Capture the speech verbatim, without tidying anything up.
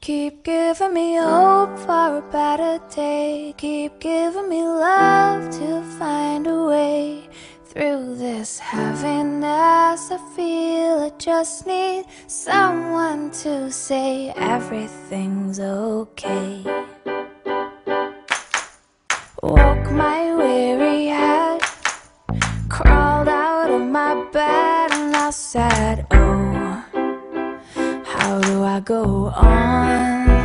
Keep giving me hope for a better day. Keep giving me love to find a way through this heaviness I feel. I just need someone to say everything's okay. Woke my weary head, crawled out of my bed, and I said, oh, how do I go on?